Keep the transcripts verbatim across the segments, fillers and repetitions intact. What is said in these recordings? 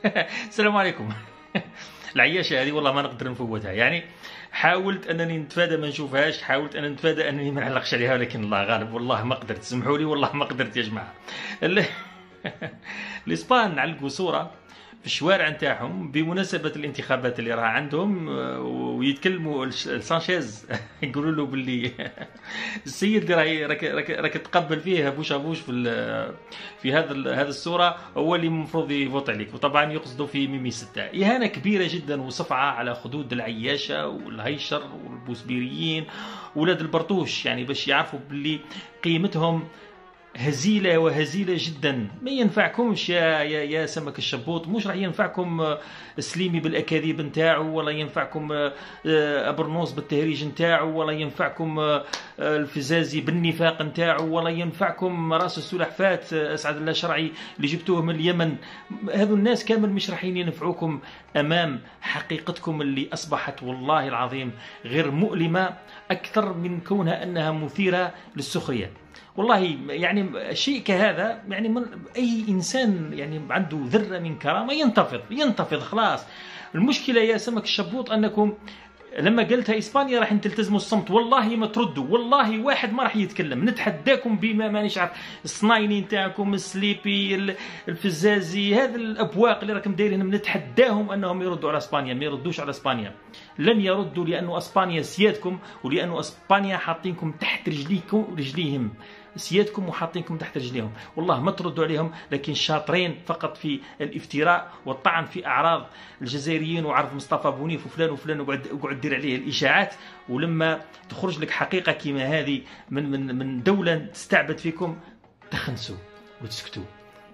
السلام عليكم. العياشه هذه والله ما نقدر نفوتها، يعني حاولت انني نتفادى ما نشوفهاش، حاولت ان نتفادى انني ما نعلقش عليها، ولكن الله غالب، والله ما قدرت، سمحوا لي والله ما قدرت يا جماعه. الاسبان علقوا صوره في الشوارع نتاعهم بمناسبة الانتخابات اللي راها عندهم، ويتكلموا سانشيز يقولوا له باللي السيد اللي راهي راك راك راك تقبل فيه بوش ابوش في في هذا هذه الصورة هو اللي المفروض يفوت عليك. وطبعا يقصدوا في ميمي ستة. إهانة كبيرة جدا وصفعة على خدود العياشة والهيشر والبوسبيريين ولاد البرطوش، يعني باش يعرفوا باللي قيمتهم هزيلة وهزيلة جدا. ما ينفعكمش يا يا, يا سمك الشبوط، مش راح ينفعكم سليمي بالاكاذيب نتاعو، ولا ينفعكم ابرنوس بالتهريج نتاعو، ولا ينفعكم الفزازي بالنفاق نتاعو، ولا ينفعكم راس السلحفات اسعد الله شرعي اللي جبتوه من اليمن. هذو الناس كامل مش راح ينفعوكم امام حقيقتكم اللي اصبحت والله العظيم غير مؤلمة اكثر من كونها انها مثيرة للسخرية. والله يعني شيء كهذا، يعني من أي إنسان يعني عنده ذرة من كرامة ينتفض ينتفض خلاص. المشكلة يا سمك الشبوط أنكم لما قلتها إسبانيا راح تلتزموا الصمت، والله ما تردوا، والله واحد ما راح يتكلم. نتحداكم بما ما نعرف، الصنايني نتاعكم، السليبي، الفزازي، هذه الأبواق اللي راكم دايرينهم، نتحداهم أنهم يردوا على إسبانيا. ما يردوش على إسبانيا، لن يردوا، لأنه إسبانيا سيادكم، ولأنه إسبانيا حاطينكم تحت رجليكم رجليهم سيادكم وحاطينكم تحت رجليهم. والله ما تردوا عليهم، لكن شاطرين فقط في الافتراء والطعن في اعراض الجزائريين وعرض مصطفى بونيف وفلان وفلان، وقعد دير عليه الاشاعات. ولما تخرج لك حقيقه كما هذه من من من دوله تستعبد فيكم، تخنسوا وتسكتوا،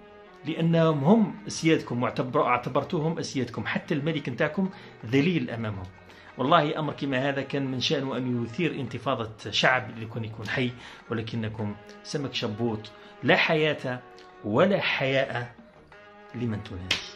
لانهم هم سيادكم واعتبرتوهم اسيادكم. حتى الملك نتاعكم ذليل امامهم. والله أمر كما هذا كان من شأنه أن يثير انتفاضة شعب اللي يكون يكون حي، ولكنكم سمك شبوط لا حياة ولا حياء لمن تنادي.